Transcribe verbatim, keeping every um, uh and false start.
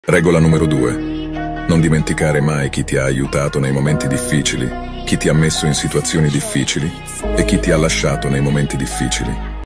Regola numero due. Non dimenticare mai chi ti ha aiutato nei momenti difficili, chi ti ha messo in situazioni difficili e chi ti ha lasciato nei momenti difficili.